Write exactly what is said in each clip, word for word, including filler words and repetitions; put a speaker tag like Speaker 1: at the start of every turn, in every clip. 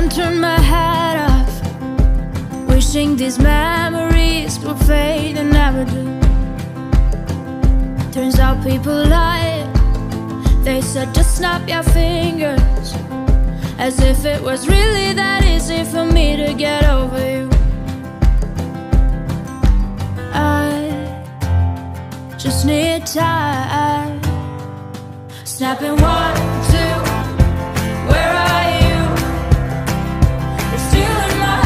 Speaker 1: and turn my hat off, wishing these memories would fade and never do. Turns out people lie. They said just snap your fingers, as if it was really that easy for me to get over you. I just need time. Snapping one, two, where are you? You're still in my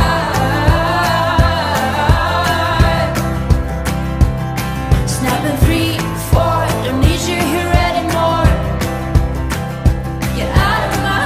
Speaker 1: heart. Snapping three, four, don't need you here anymore. Get out of my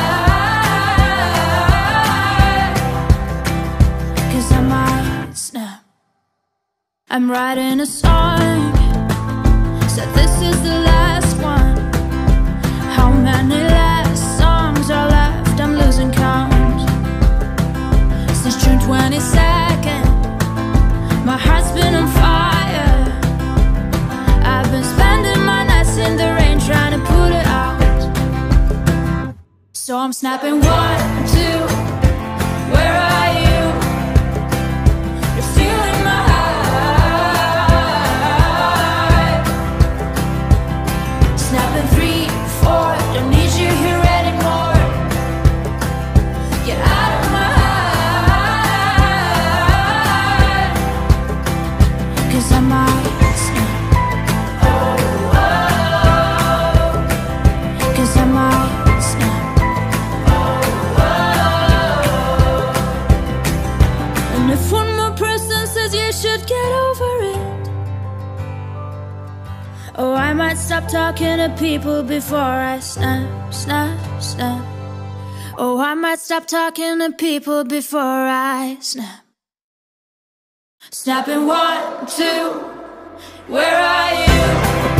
Speaker 1: heart, 'cause I might snap. I'm writing a song, said this is the last one. How many last songs are left? I'm losing count. Since June twenty-second, my heart's been on fire. I've been spending my nights in the rain trying to put it out. So I'm snapping one, two, where are you? You're still in my heart. Snapping three, four, don't need you here anymore. Get out of my heart, 'cause I might snap. Oh, oh, 'cause I might snap. Oh, oh. And if one more person says you should get over it, oh, I might stop talking to people before I snap, snap, snap. Oh, I might stop talking to people before I snap. Snapping one, two, where are you?